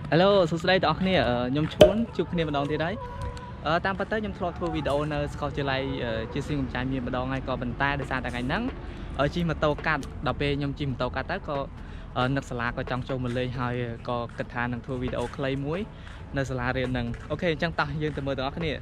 Hello សួស្តីបងប្អូនខ្ញុំឈួនជួបគ្នាម្ដងទៀតហើយតាមពិតទៅខ្ញុំធ្លាប់ធ្វើវីដេអូនៅសាកលវិទ្យាល័យជាសៀងកំចាយមានម្ដងហើយក៏ប៉ុន្តែដោយសារតែថ្ងៃហ្នឹងជិះម៉ូតូកាត់ដល់ពេលខ្ញុំជិះម៉ូតូកាត់ទៅក៏នឹកសាលាក៏ចង់ចូលមកលេងហើយក៏គិតថានឹងធ្វើវីដេអូខ្លីមួយនៅសាលារៀនហ្នឹងអូខេអញ្ចឹងតោះយើងទៅមើលទាំងអស់គ្នា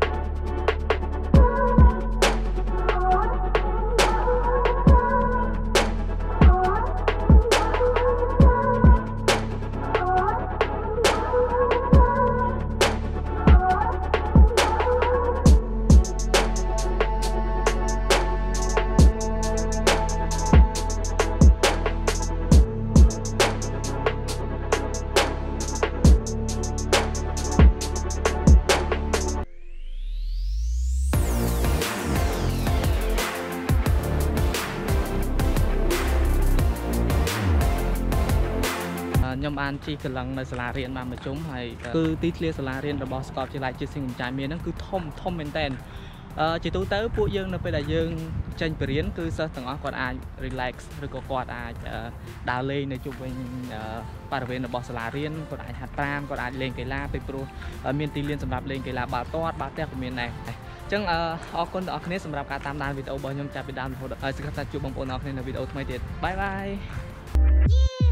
ខ្ញុំបានជិះកន្លងនៅសាលារៀនបានមួយជុំហើយគឺទីធ្លាសាលារៀនរបស់សាកលវិទ្យាល័យជាតិសៀងកំចាយមានហ្នឹងគឺធំមែនតើជាទូទៅពួកយើងនៅពេលដែលយើងចេញបរៀនគឺសិស្សទាំងអស់គាត់អាច relax ឬក៏គាត់អាចដើរលេងនៅជុំវិញបរិវេណរបស់សាលារៀនគាត់អាចហាត់ប្រាណគាត់អាចលេងកីឡាពីព្រោះមានទីលានសម្រាប់លេងកីឡាបាល់ទាត់បាល់ទះក៏មានដែរអញ្ចឹងអរគុណដល់អ្នកគ្នាសម្រាប់ការតាមដានវីដេអូរបស់ខ្ញុំចាប់ពីដើមរហូតដល់ហើយសង្ឃឹមថាជួបបងប្អូនអ្នកគ្នានៅវីដេអូថ្មីទៀតបាយបាយ